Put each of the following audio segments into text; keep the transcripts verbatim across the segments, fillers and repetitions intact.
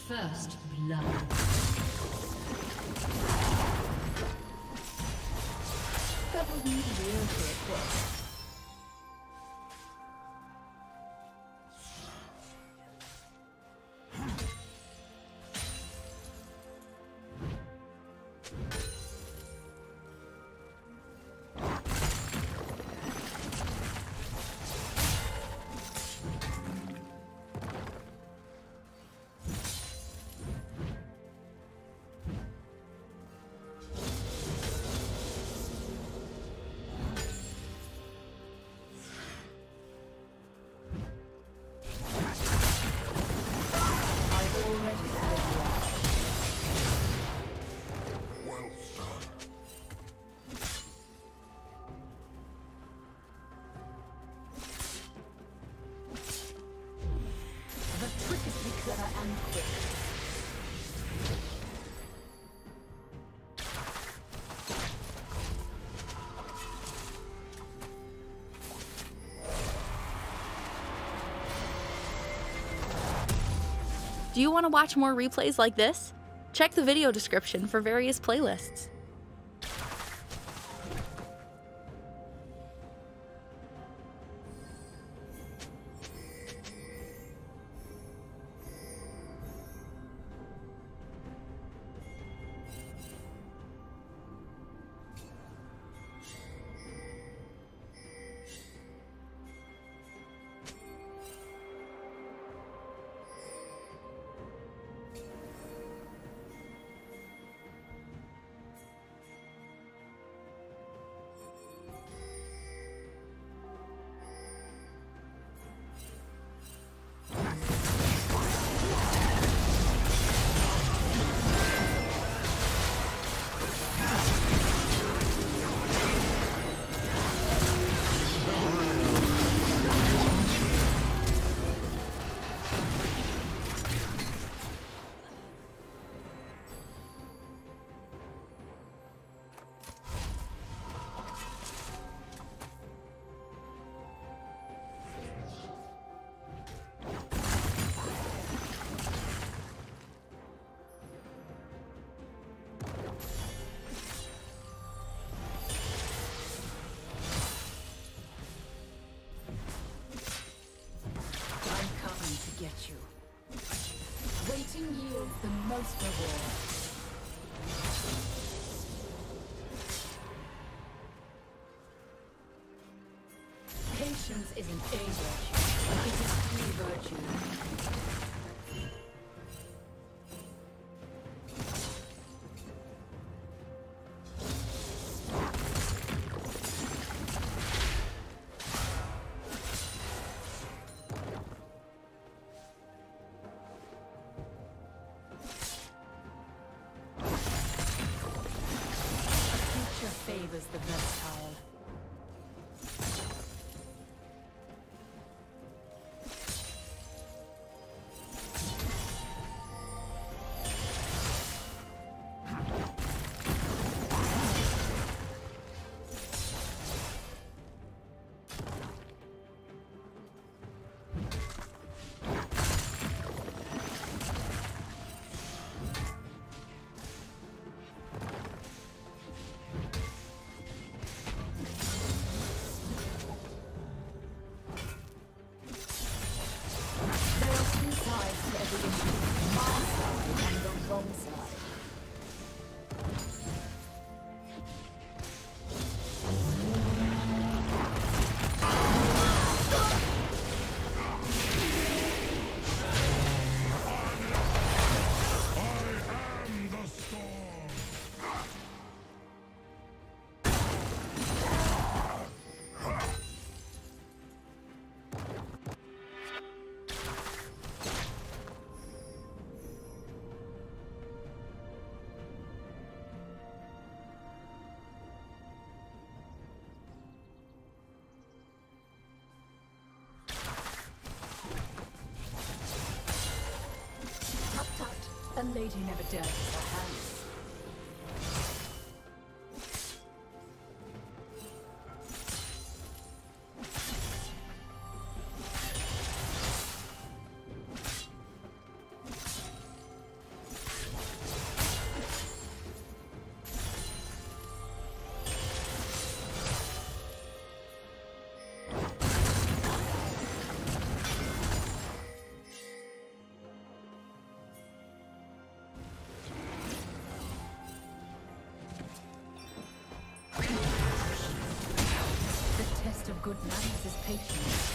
First blood. That would need real quick. Do you want to watch more replays like this? Check the video description for various playlists. Get you. Waiting yields the most reward. Patience isn't a virtue, it is the virtue. Favors the versatile. A lady never dirties her hands. Good manners is patience.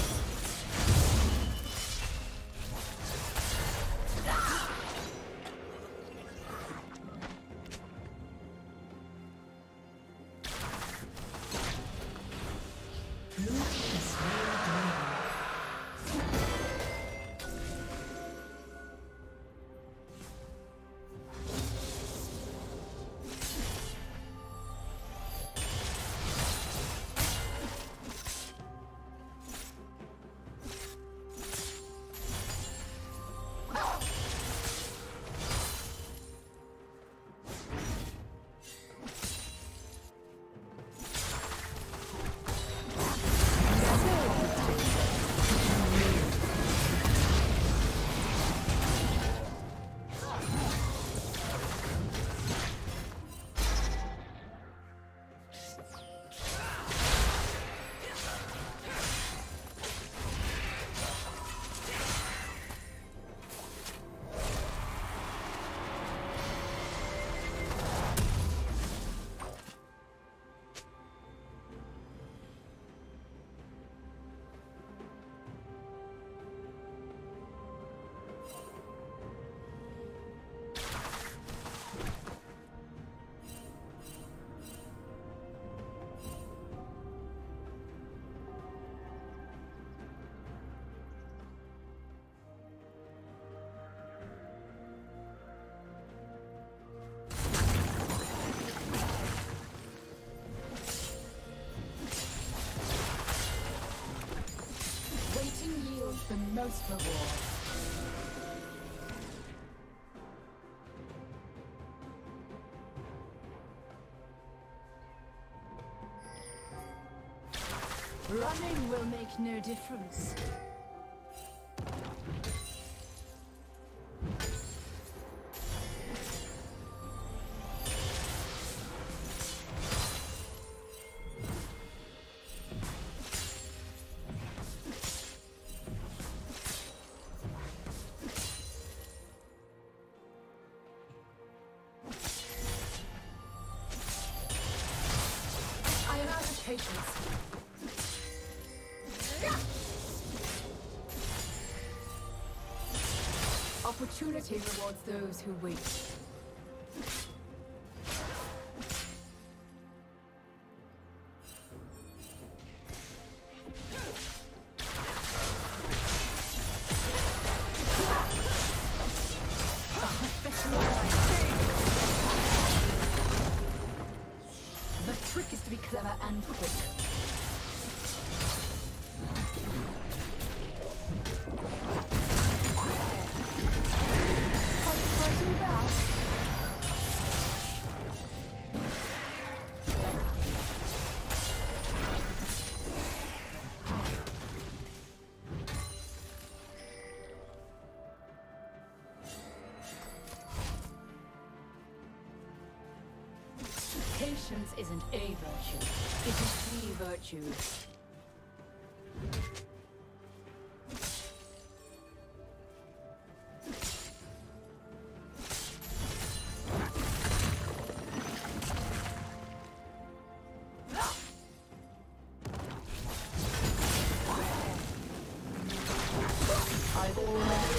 The most reward. Running will make no difference. Patience. Opportunity rewards those who wait. The trick is to be clever and quick. Patience isn't a virtue, it is the virtue. I've already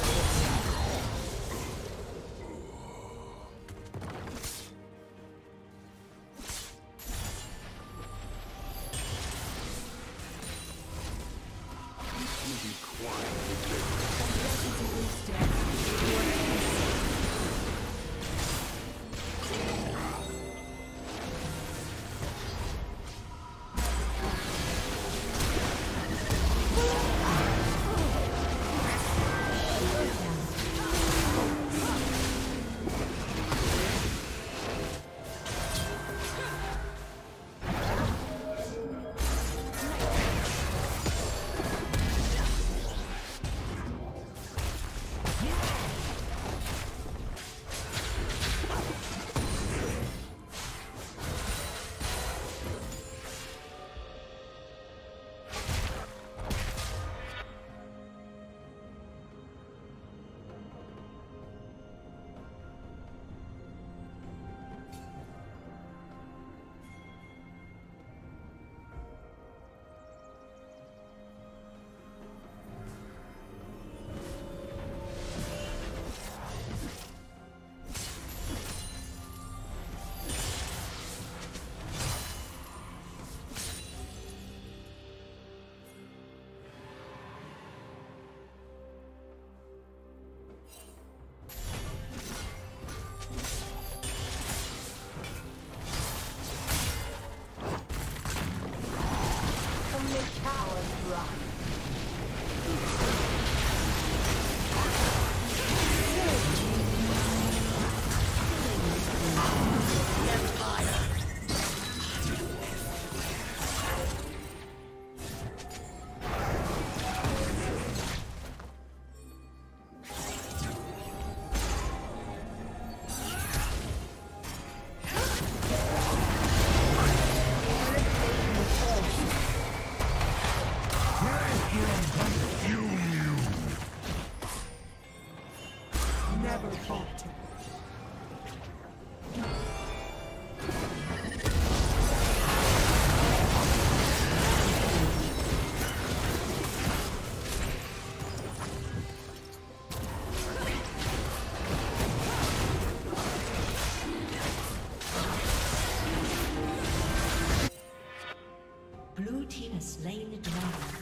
team has slain the dragon.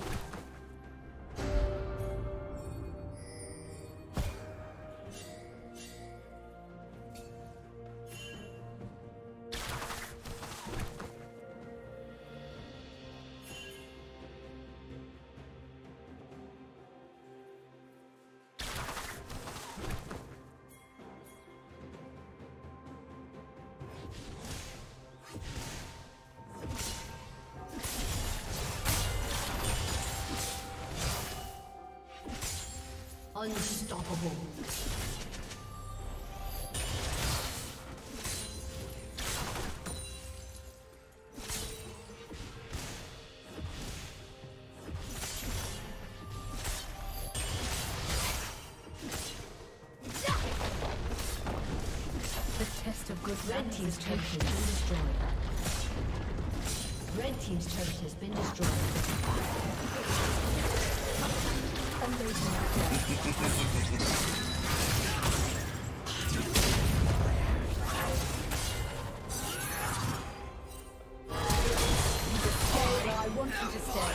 Unstoppable. The test of good Red team's turret has been destroyed. Red team's turret has been destroyed. I want you to stay.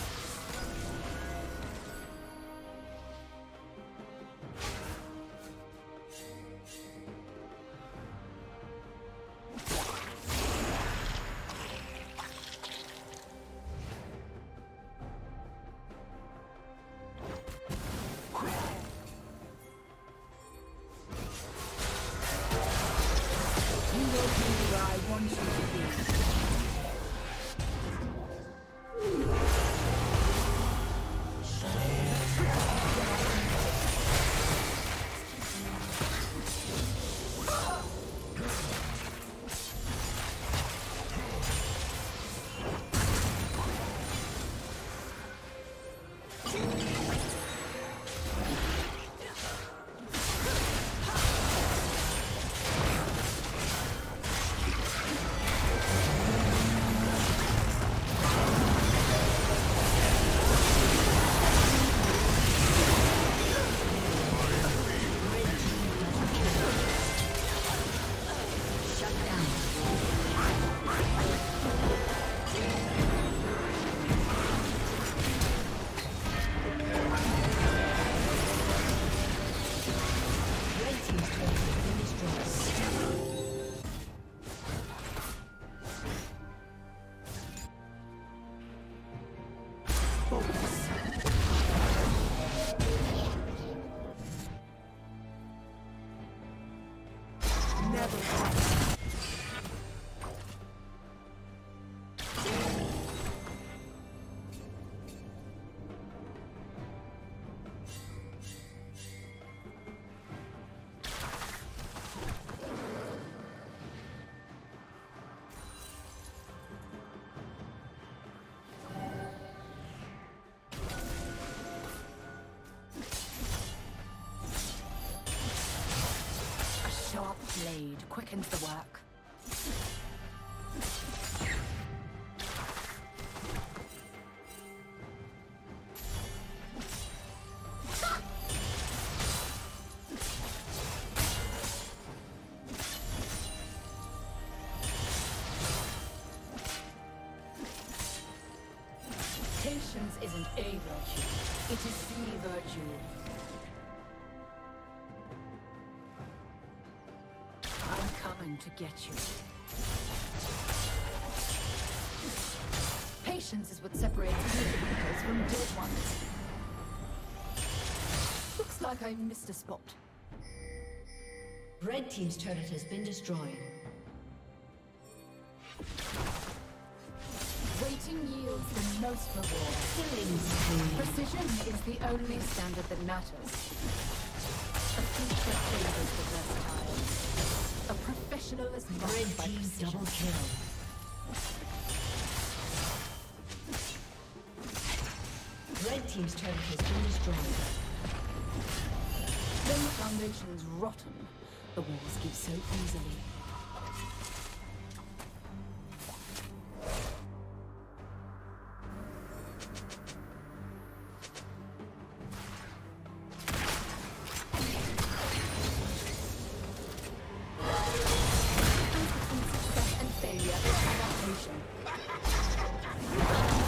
Blade quickens the work. Patience isn't a virtue, it is the virtue. To get you. Patience is what separates good weakers from dead ones. Looks like I missed a spot. Red team's turret has been destroyed. Waiting yields the most reward. Killing spree. Precision is the only standard that matters. A future favors the versatile. A professional is marked by precision. Double kill. Red team's turret has been destroyed. When the foundation is rotten, the walls give so easily. Success and failure is adaptation.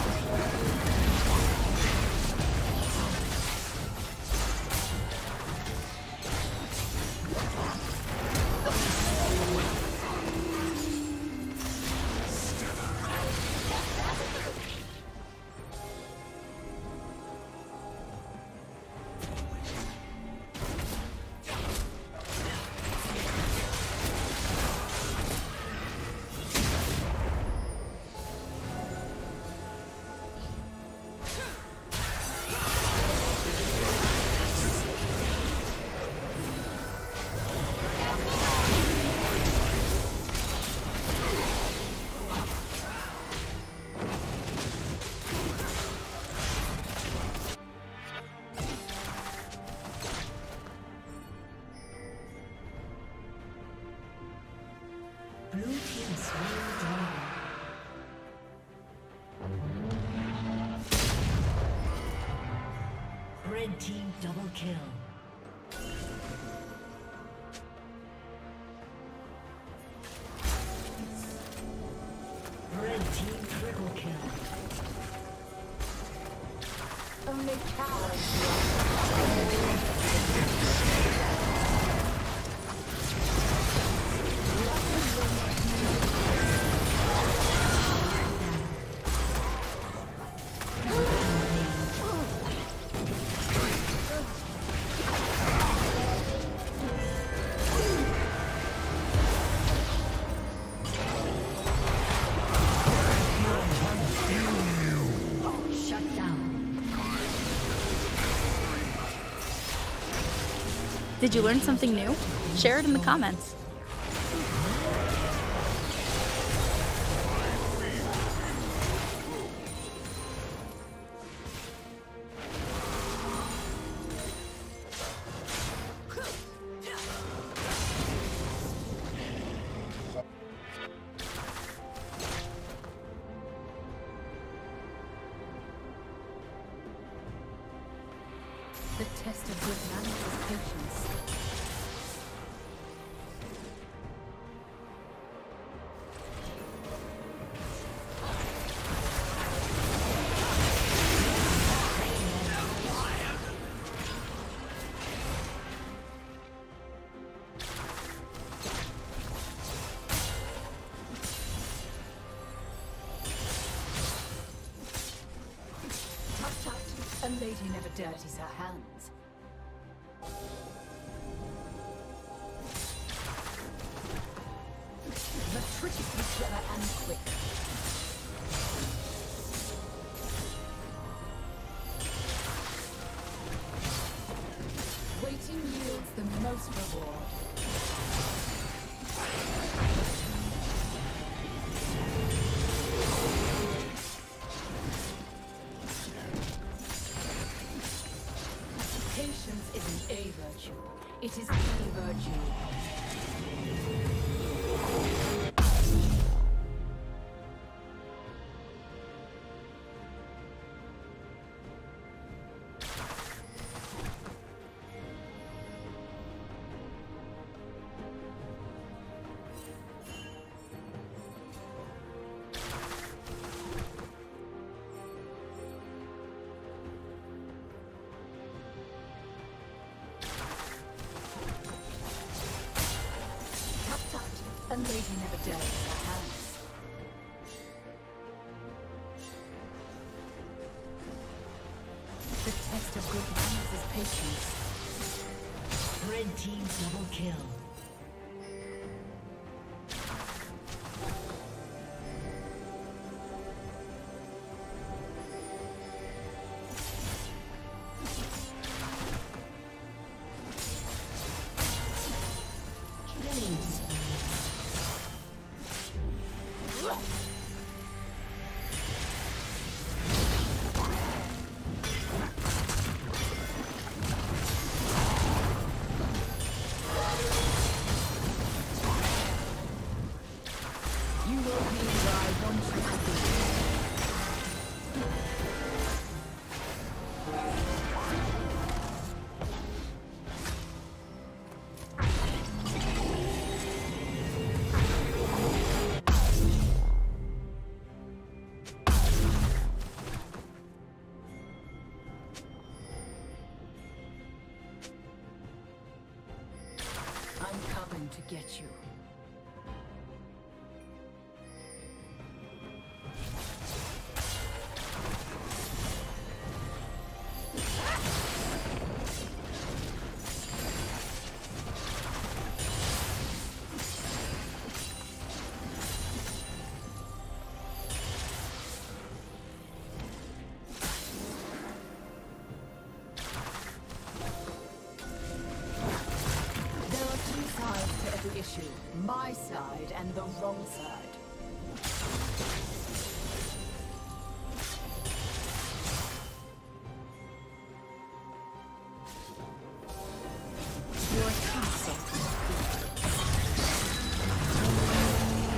Blue team slain the dragon. Red team double kill. Red team triple kill. Only cowards. Did you learn something new? Share it in the comments. The test of good manners is patience. Tut tut, a lady never dirties her hands. The trick is to be clever and quick. Waiting yields the most reward. Patience isn't a virtue, it is the virtue. A lady never dirties her hands. The test of good manners is patience. Red team double kill. I'm coming to get you. Issue, my side and the wrong side. Your too soft.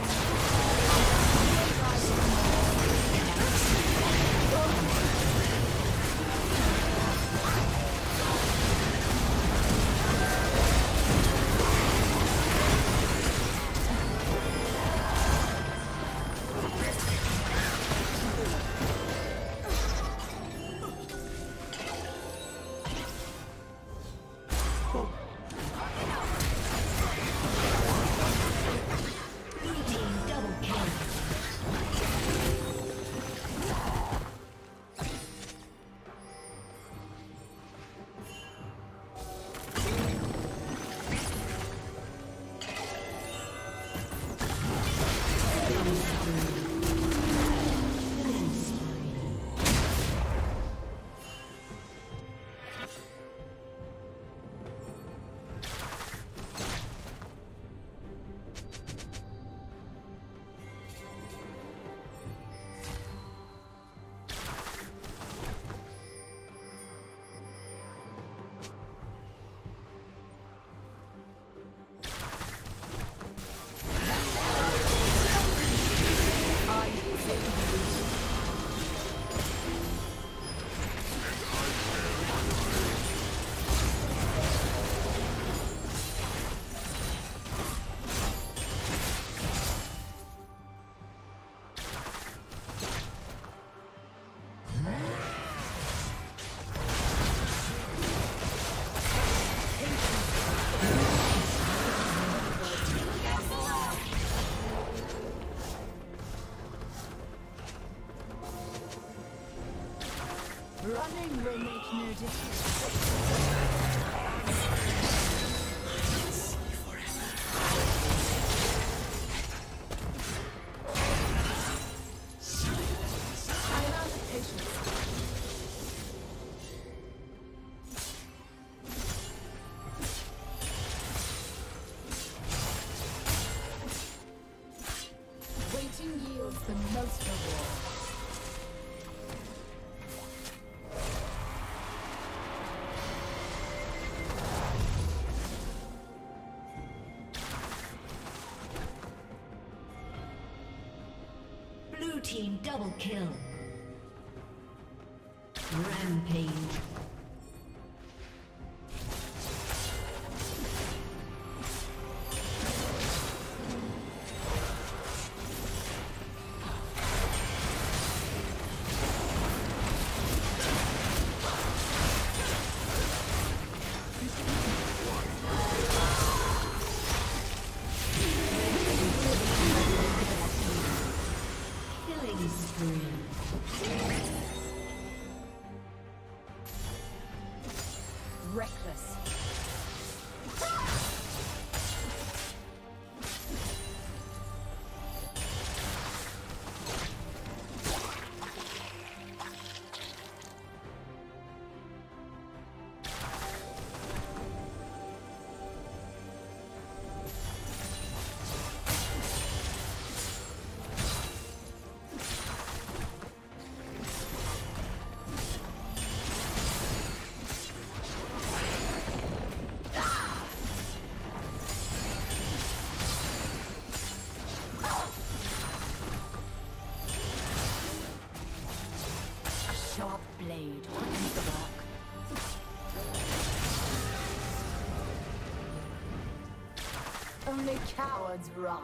Running will make no difference. I'm out of patience. Waiting yields the most reward. Blue team double kill. Rampage. Reckless. Sharp blade quickens the block. Only cowards run.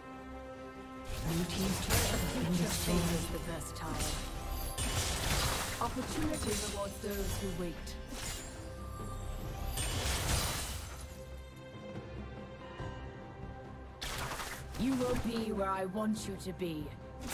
Blue team's turret has been destroyed. The versatile. Opportunity rewards those who wait. You will be where I want you to be.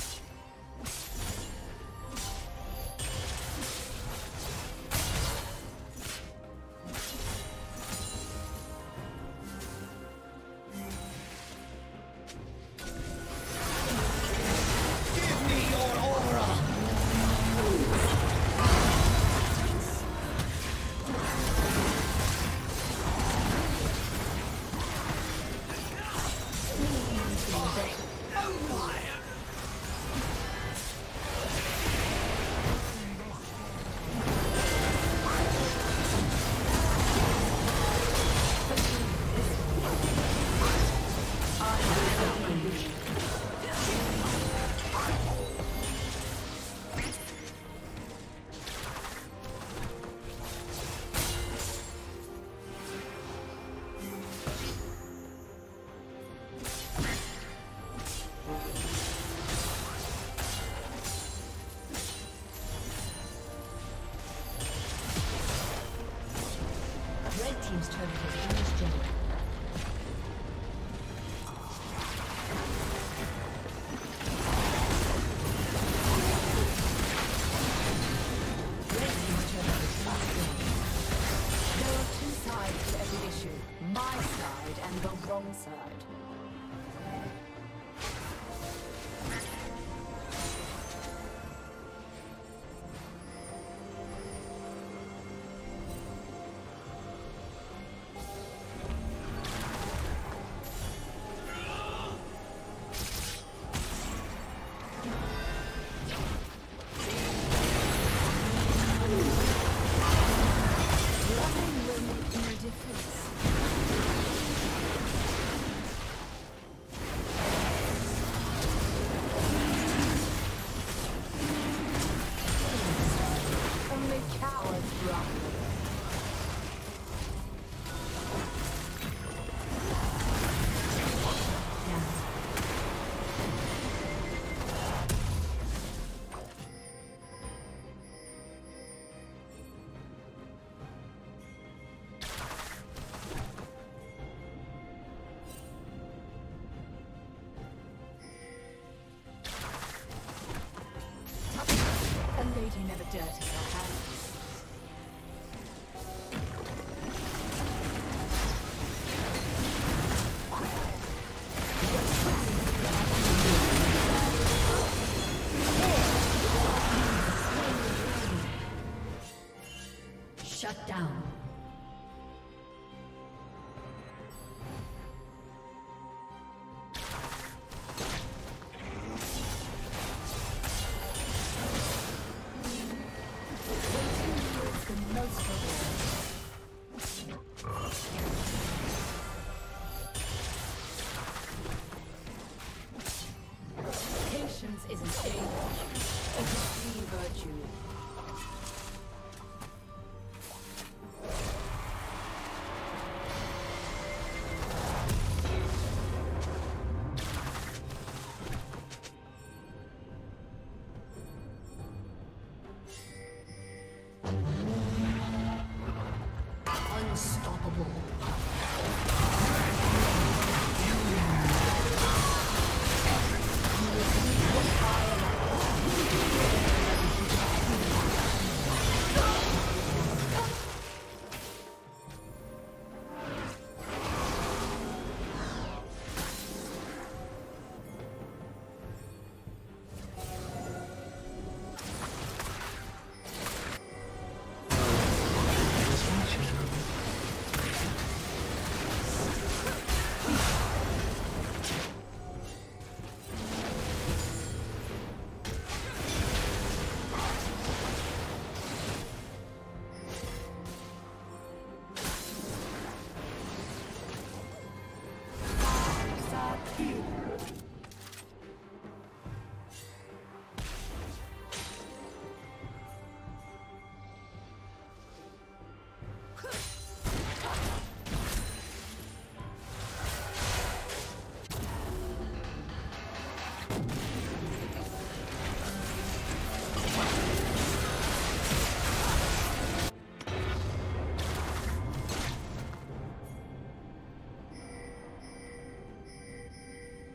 Team's turret has been destroyed. Red team's turret has been destroyed. There are two sides to every issue. My side and the wrong side. Lady never dirties her hands. Shut down. Patience isn't age, it's a free virtue. Unstoppable.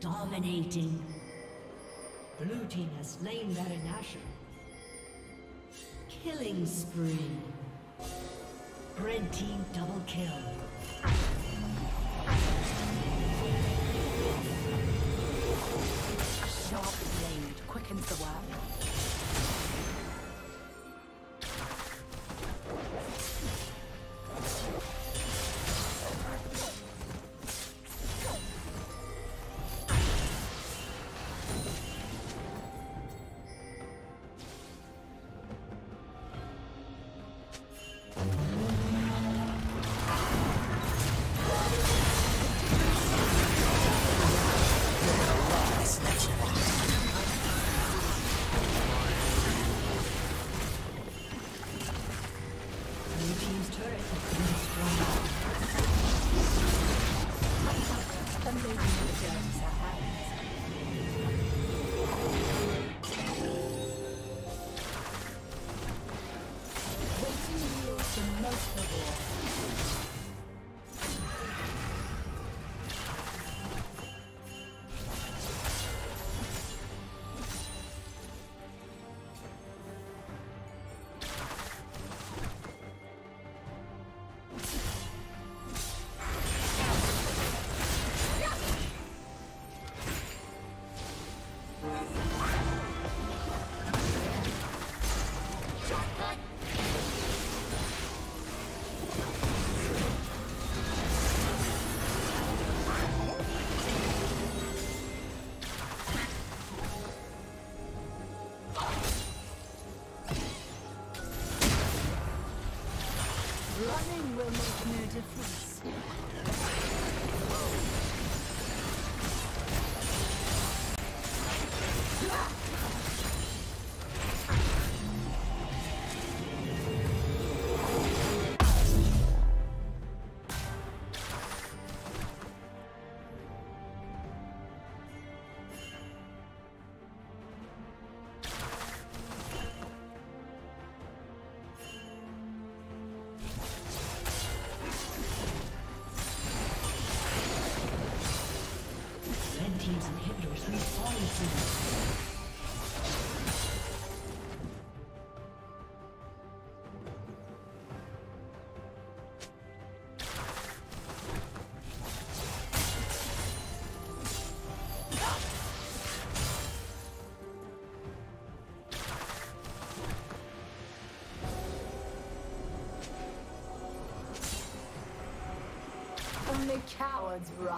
Dominating. Blue team has slain Baron Nashor. Killing spree. Red team double kill. Sharp blade quickens the work. Running will make no difference. Team's inhibitors respawning soon. Only cowards run.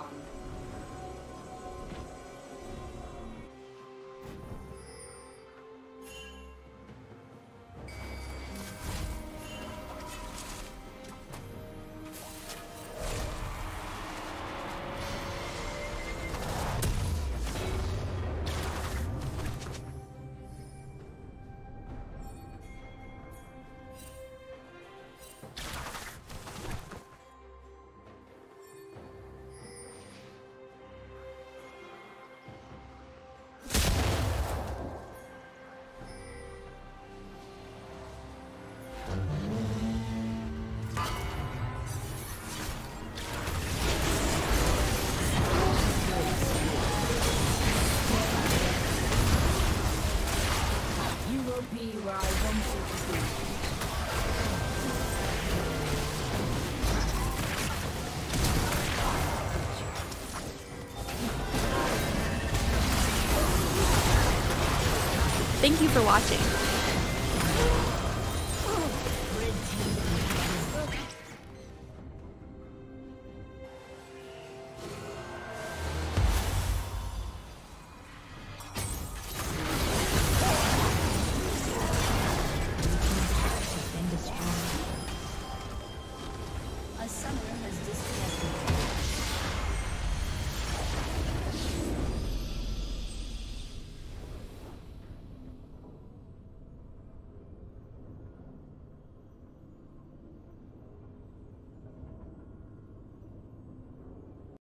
Thank you for watching.